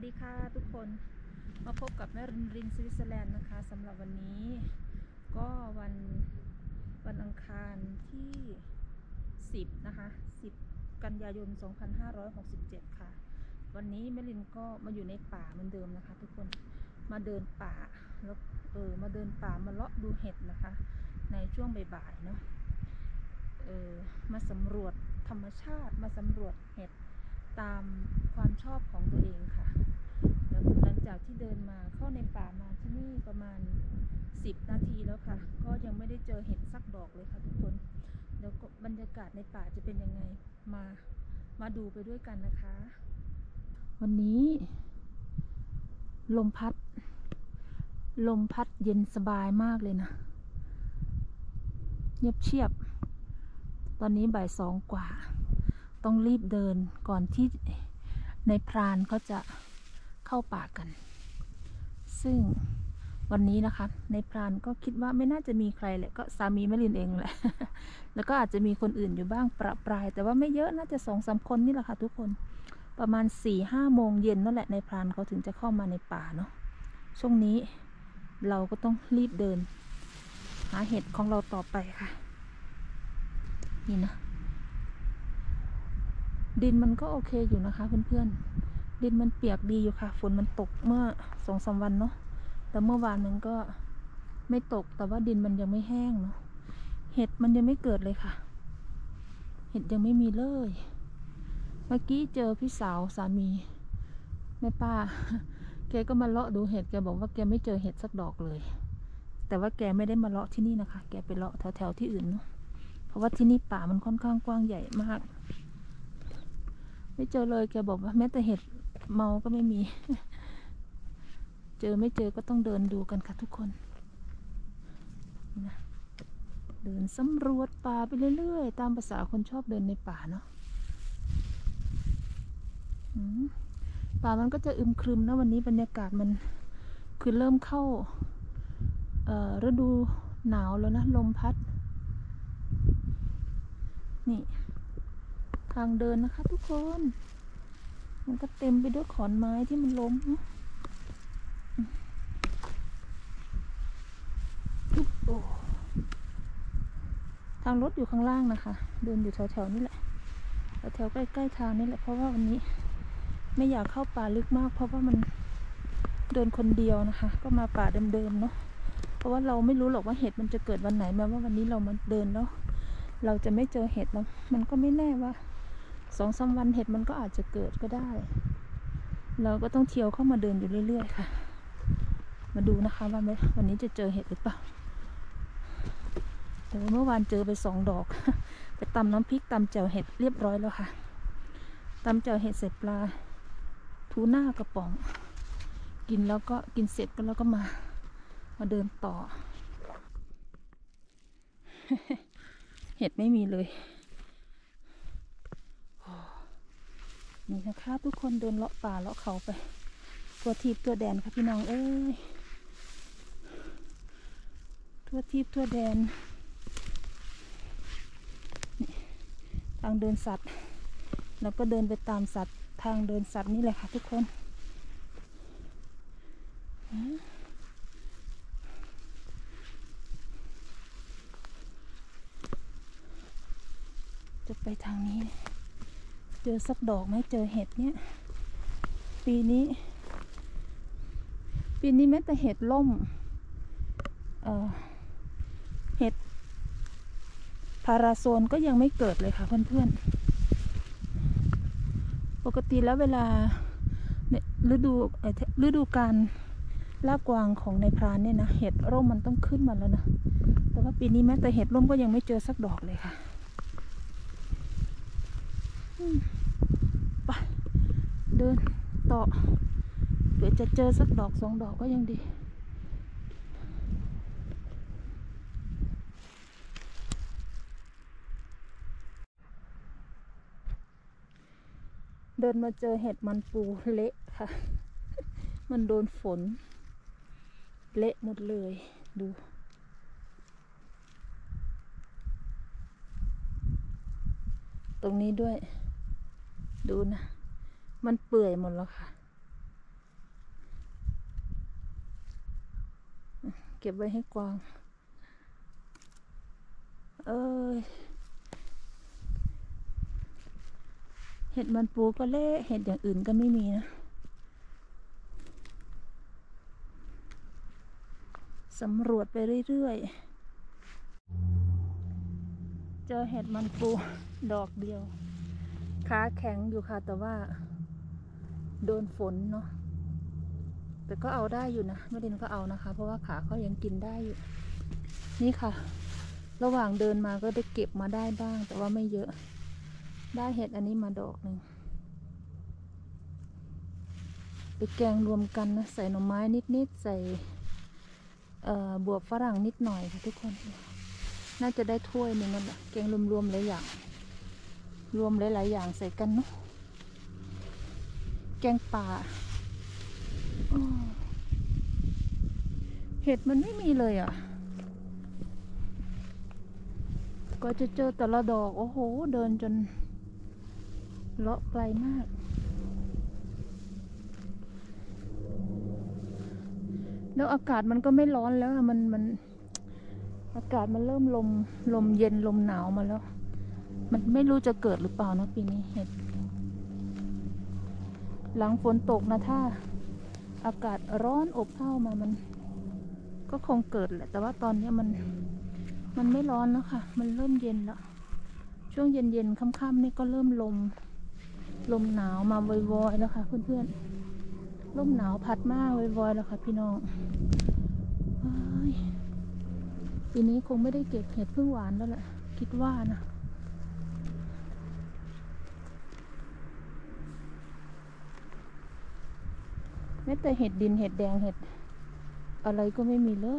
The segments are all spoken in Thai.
ดีค่ะทุกคนมาพบกับแม่รินสวิตเซอร์แลนด์นะคะสำหรับวันนี้ก็วันอังคารที่10นะคะ10กันยายน2567ค่ะวันนี้แม่รินก็มาอยู่ในป่าเหมือนเดิมนะคะทุกคนมาเดินป่าแล้วมาเดินป่ามาเลาะดูเห็ดนะคะในช่วงบ่ายๆเนาะมาสำรวจธรรมชาติมาสำรวจเห็ดตามความชอบของตัวเองค่ะแล้วหลังจากที่เดินมาเข้าในป่ามาที่นี่ประมาณ10 นาทีแล้วค่ะก็ยังไม่ได้เจอเห็ดสักดอกเลยค่ะทุกคนแล้วก็บรรยากาศในป่าจะเป็นยังไงมาดูไปด้วยกันนะคะวันนี้ลมพัดเย็นสบายมากเลยนะเงียบเชียบตอนนี้บ่าย2 กว่าต้องรีบเดินก่อนที่ในพรานเขาจะเข้าป่ากันซึ่งวันนี้นะคะในพรานก็คิดว่าไม่น่าจะมีใครแหละก็สามีแม่ลินเองแหละ แล้วก็อาจจะมีคนอื่นอยู่บ้างประปรายแต่ว่าไม่เยอะน่าจะ2-3 คนนี่แหละค่ะทุกคนประมาณ4-5 โมงเย็นนั่นแหละในพรานเขาถึงจะเข้ามาในป่าเนาะช่วงนี้เราก็ต้องรีบเดินหาเห็ดของเราต่อไปค่ะนี่นะดินมันก็โอเคอยู่นะคะเพื่อนๆดินมันเปียกดีอยู่ค่ะฝนมันตกเมื่อ2-3 วันเนาะแต่เมื่อวานมันก็ไม่ตกแต่ว่าดินมันยังไม่แห้งเนาะเห็ดมันยังไม่เกิดเลยค่ะเห็ดยังไม่มีเลยเมื่อกี้เจอพี่สาวสามีแม่ป้าแกก็มาเลาะดูเห็ดแกบอกว่าแกไม่เจอเห็ดสักดอกเลยแต่ว่าแกไม่ได้มาเลาะที่นี่นะคะแกไปเลาะแถวๆที่อื่นเนาะเพราะว่าที่นี่ป่ามันค่อนข้างกว้างใหญ่มากไม่เจอเลยแกบอกว่าแม้แต่เห็ดเมาก็ไม่มี เจอไม่เจอก็ต้องเดินดูกันค่ะทุกคนนะเดินสำรวจป่าไปเรื่อยๆตามภาษาคนชอบเดินในป่าเนาะป่ามันก็จะอึมครึมนะวันนี้บรรยากาศมันคือเริ่มเข้าฤดูหนาวแล้วนะลมพัดนี่ทางเดินนะคะทุกคนมันก็เต็มไปด้วยขอนไม้ที่มันล้มทางรถอยู่ข้างล่างนะคะเดินอยู่แถวๆนี่แหละแถวใกล้ๆทางนี่แหละเพราะว่าวันนี้ไม่อยากเข้าป่าลึกมากเพราะว่ามันเดินคนเดียวนะคะก็มาป่าเดิมๆเนาะเพราะว่าเราไม่รู้หรอกว่าเห็ดมันจะเกิดวันไหนแม้ว่าวันนี้เรามาเดินแล้วเราจะไม่เจอเห็ดแล้วมันก็ไม่แน่ว่า2-3 วันเห็ดมันก็อาจจะเกิดก็ได้เราก็ต้องเที่ยวเข้ามาเดินอยู่เรื่อยๆค่ะมาดูนะคะว่าวันนี้จะเจอเห็ดหรือเปล่าแต่เมื่อวานเจอไป2 ดอกไปตำน้ำพริกตำแจ่วเห็ดเรียบร้อยแล้วค่ะตำแจ่วเห็ดใส่ปลาทูน่ากระป๋องกินแล้วก็กินเสร็จก็แล้วก็มาเดินต่อ เห็ดไม่มีเลยนี่นะคะทุกคนเดินเลาะป่าเลาะเขาไปตัวทีบตัวแดนค่ะพี่น้องเอ้ยตัวทีบตัวแดนนี่ทางเดินสัตว์แล้วก็เดินไปตามสัตว์ทางเดินสัตว์นี่แหละค่ะทุกคนจะไปทางนี้เจอสักดอกไหมเจอเห็ดเนี่ยปีนี้แม้แต่เห็ดล่มเห็ดพาราโซนก็ยังไม่เกิดเลยค่ะเพื่อนๆปกติแล้วเวลาเนี่ยฤดูการลากกวางของในพรานเนี่ยนะเห็ดร่มมันต้องขึ้นมาแล้วนะแต่ว่าปีนี้แม้แต่เห็ดร่มก็ยังไม่เจอสักดอกเลยค่ะไปเดินต่อเผื่อจะเจอสักดอก2 ดอกก็ยังดีเดินมาเจอเห็ดมันปูเละค่ะมันโดนฝนเละหมดเลยดูตรงนี้ด้วยดูนะมันเปื่อยหมดแล้วค่ะเก็บไว้ให้กวางเห็ดมันปูก็เละเห็ดอย่างอื่นก็ไม่มีนะสำรวจไปเรื่อยๆเจอเห็ดมันปูดอกเดียวขาแข็งอยู่ค่ะแต่ว่าโดนฝนเนาะแต่ก็เอาได้อยู่นะไม่ดินก็เอานะคะเพราะว่าขาเขายังกินได้อยู่นี่ค่ะระหว่างเดินมาก็ได้เก็บมาได้บ้างแต่ว่าไม่เยอะได้เห็ดอันนี้มาดอกหนึ่งไปแกงรวมกันนะใส่หน่อไม้นิดๆใส่บวบฝรั่งนิดหน่อยค่ะทุกคนน่าจะได้ถ้วยหนึ่งนั่นแหละแกงรวมๆหลายอย่างรวมหลายๆอย่างใส่กันเนาะแกงป่าเห็ดมันไม่มีเลยอ่ะก็จะเจอแต่ละดอกโอ้โหเดินจนเลาะไกลมากแล้วอากาศมันก็ไม่ร้อนแล้วมันอากาศมันเริ่มลมเย็นลมหนาวมาแล้วมันไม่รู้จะเกิดหรือเปล่านะปีนี้เห็ดหลังฝนตกนะถ้าอากาศร้อนอบอ้าวมามันก็คงเกิดแหละแต่ว่าตอนนี้มันไม่ร้อนแล้วค่ะมันเริ่มเย็นแล้วช่วงเย็นค่ำๆนี่ก็เริ่มลมหนาวมาวอยๆแล้วค่ะเพื่อนๆลมหนาวพัดมากวอยๆแล้วค่ะพี่น้องปีนี้คงไม่ได้เก็บเห็ดพึ่งหวานแล้วแหละคิดว่านะแม้แต่เห็ดดินเห็ดแดงเห็ดอะไรก็ไม่มีเลย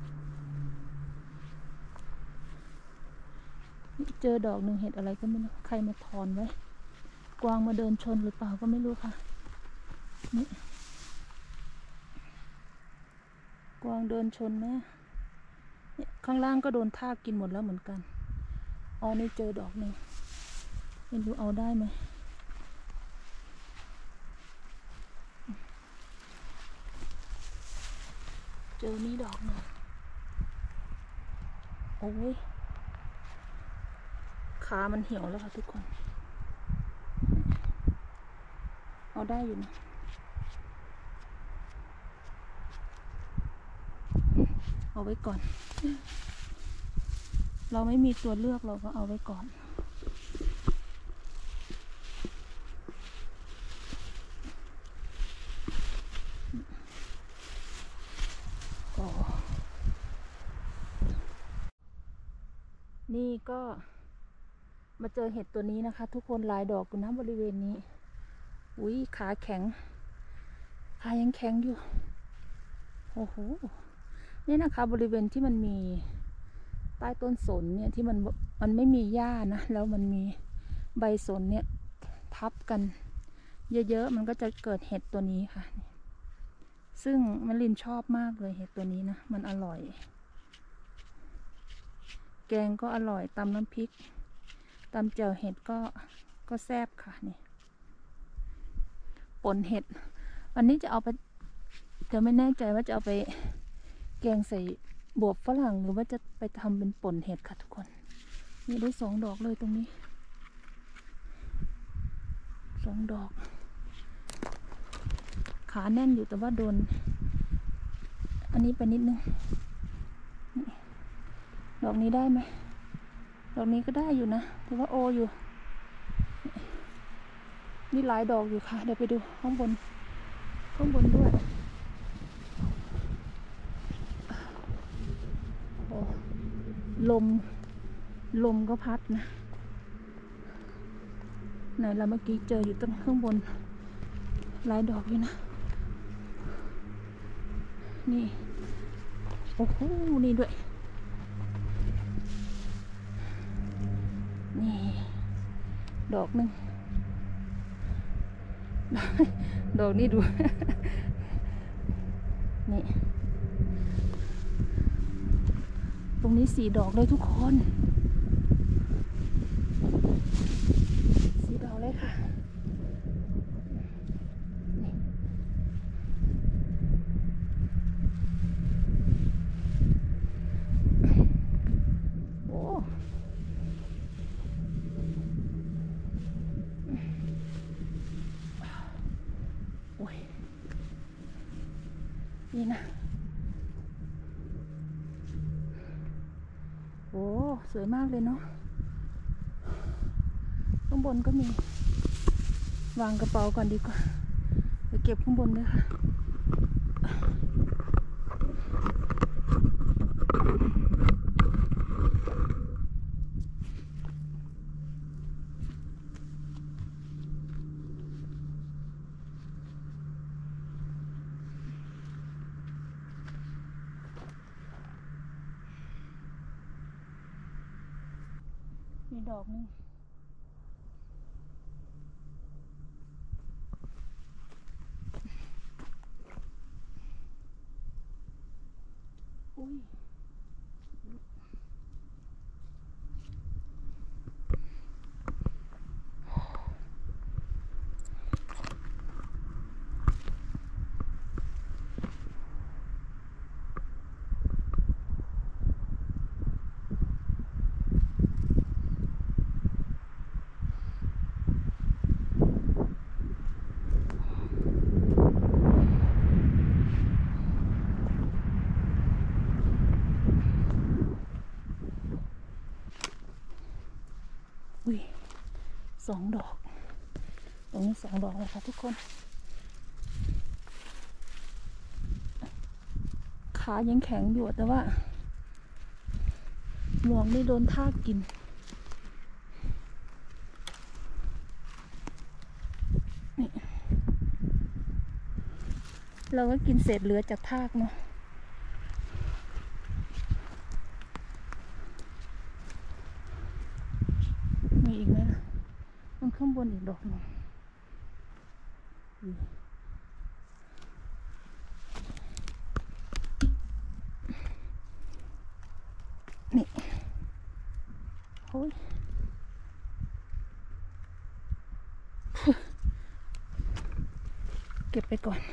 เจอดอกหนึ่งเห็ดอะไรก็ไม่รู้ใครมาถอนไว้กวางมาเดินชนหรือเปล่าก็ไม่รู้ค่ะนี่กวางเดินชนนะเนี่ยข้างล่างก็โดนทากกินหมดแล้วเหมือนกันอ๋อนี่เจอดอกหนึ่งไม่รู้เอาได้ไหมเจอนี่ดอกหนึ่งโอ้ยขามันเหี่ยวแล้วค่ะทุกคนเอาได้อยู่นะเอาไว้ก่อนเราไม่มีตัวเลือกเราก็เอาไว้ก่อนนี่ก็มาเจอเห็ดตัวนี้นะคะทุกคนลายดอกอยู่นะบริเวณนี้อุ้ยขาแข็งขายังแข็งอยู่โอ้โหนี่นะคะบริเวณที่มันมีใต้ต้นสนเนี่ยที่มันไม่มีหญ้านะแล้วมันมีใบสนเนี่ยทับกันเยอะๆมันก็จะเกิดเห็ดตัวนี้ค่ะซึ่งมะลินชอบมากเลยเห็ดตัวนี้นะมันอร่อยแกงก็อร่อยตำน้ำพริกตำเจียวเห็ดก็แซ่บค่ะนี่ป่นเห็ดวันนี้จะเอาไปจะไม่แน่ใจว่าจะเอาไปแกงใส่บวบฝรั่งหรือว่าจะไปทำเป็นป่นเห็ดค่ะทุกคนนี่ได้2 ดอกเลยตรงนี้2 ดอกขาแน่นอยู่แต่ว่าโดนอันนี้ไปนิดนึงดอกนี้ได้ไหมดอกนี้ก็ได้อยู่นะแต่ว่าโออยู่นี่หลายดอกอยู่ค่ะเดี๋ยวไปดูข้างบนด้วยโอ้ลมก็พัดนะไหนเราเมื่อกี้เจออยู่ตั้งข้างบนหลายดอกอยู่นะนี่โอ้โหนี่ด้วยนี่ดอกหนึ่งดอกนี้ดู นี่ตรงนี้4 ดอกเลยทุกคน4 ดอกเลยค่ะนี่นะโอ้สวยมากเลยเนาะข้างบนก็มีวางกระเป๋าก่อนดีกว่าไปเก็บข้างบนเลยค่ะมีดอกนึงอุ้ยอุ้ย2 ดอกตรงนี้2 ดอกเลยค่ะทุกคนขายังแข็งอยู่แต่ว่าหมวกนี่โดนทากกินนี่เราก็กินเศษเหลือจากทากเนาะมีอีกไหมล่ะมันข้างบนอีกดอกหนึ่งนี่โอ้ยเก็บไปก่อน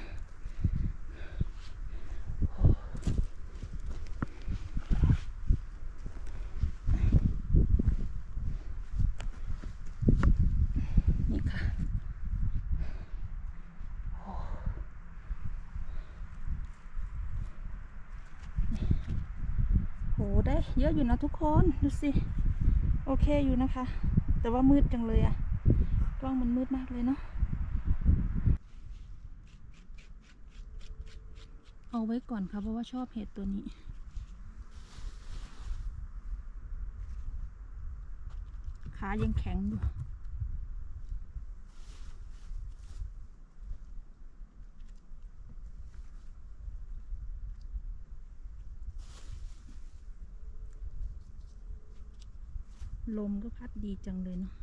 นี่ค่ะโหได้เยอะอยู่นะทุกคนดูสิโอเคอยู่นะคะแต่ว่ามืดจังเลยอะกล้องมันมืดมากเลยเนาะเอาไว้ก่อนค่ะเพราะว่าชอบเห็ดตัวนี้ขายังแข็งอยู่ลมก็พัดดีจังเลยเนาะ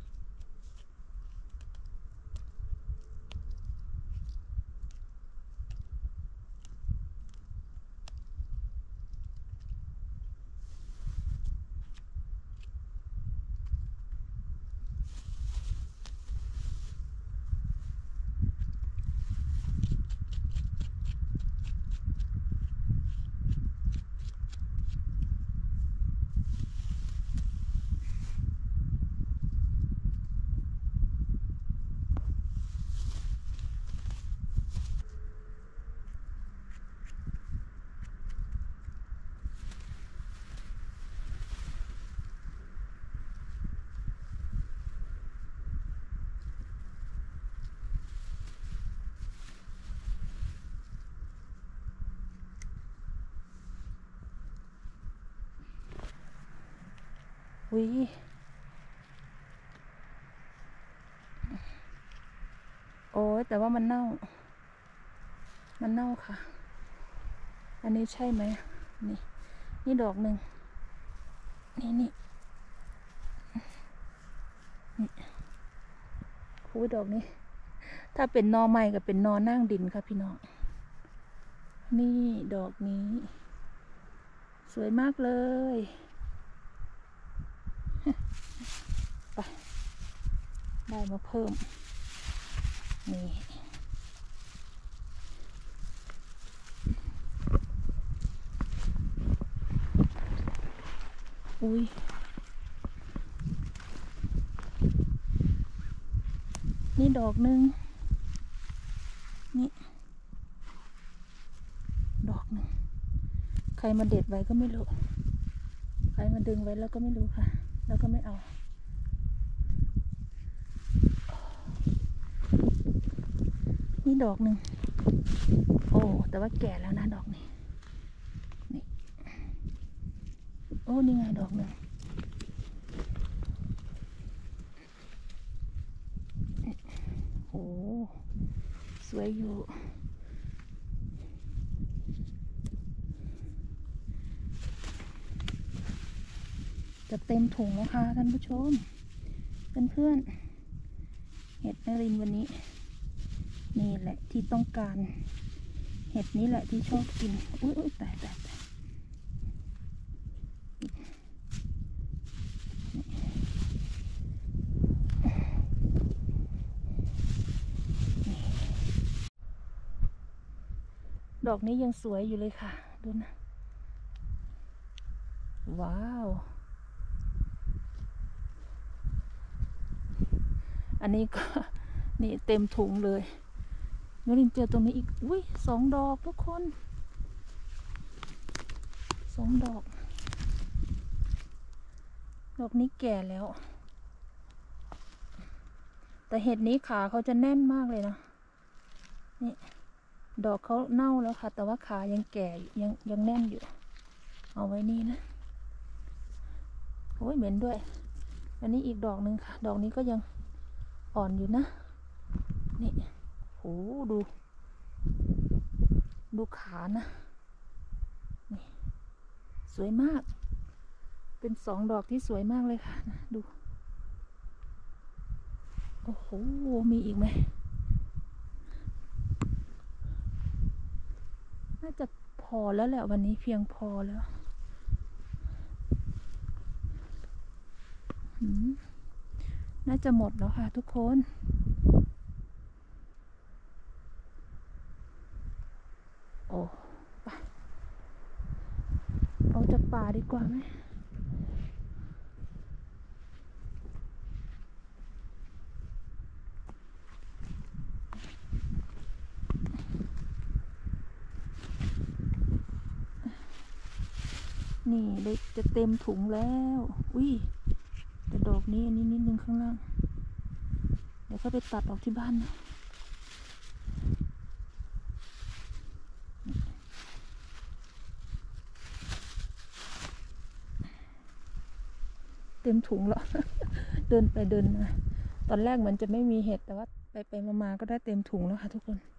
อุ้ยโอ้ยแต่ว่ามันเน่าค่ะอันนี้ใช่ไหมนี่ดอกหนึ่งนี่คุยดอกนี้ถ้าเป็นนอใหม่กับเป็นนอนั่งดินค่ะพี่น้องนี่ดอกนี้สวยมากเลยไปได้มาเพิ่มนี่อุ้ยนี่ดอกหนึ่งนี่ดอกหนึ่งใครมาเด็ดไว้ก็ไม่รู้ใครมาดึงไว้แล้วก็ไม่รู้ค่ะแล้วก็ไม่เอานี่ดอกหนึ่งโอ้แต่ว่าแก่แล้วนะดอกนี้นี่โอ้นี่ไงดอกหนึ่งโอ้สวยอยู่จะเต็มถุงแล้วค่ะท่านผู้ชมเพื่อนๆเห็ดนรินทร์วันนี้นี่แหละที่ต้องการเห็ดนี้แหละที่ชอบกินอุ้ยตายดอกนี้ยังสวยอยู่เลยค่ะดูนะว้าวอันนี้ก็นี่เต็มถุงเลยนรินเจอตรงนี้อีกอุ้ย2 ดอกทุกคน2 ดอกดอกนี้แก่แล้วแต่เห็ดนี้ขาเขาจะแน่นมากเลยนะนี่ดอกเขาเน่าแล้วค่ะแต่ว่าขายังแก่ยังแน่นอยู่เอาไว้นี่นะโอ้ยเหม็นด้วยอันนี้อีกดอกหนึ่งค่ะดอกนี้ก็ยังอ่อนอยู่นะนี่โหดูขานะนี่สวยมากเป็น2 ดอกที่สวยมากเลยค่ะนะดูโอ้โหมีอีกไหมน่าจะพอแล้วแหละวันนี้เพียงพอแล้วน่าจะหมดแล้วค่ะทุกคนโอ้ไปเอาจากป่าดีกว่าไหมนี่ได้จะเต็มถุงแล้วอุ้ยแต่ดอกนี้อันนี้นิดนึงข้างล่างเดี๋ยวเขาไปตัดออกที่บ้านนะเต็มถุงแล้ว เดินไปเดินมาตอนแรกเหมือนจะไม่มีเห็ดแต่ว่าไปมาก็ได้เต็มถุงแล้วค่ะทุกคน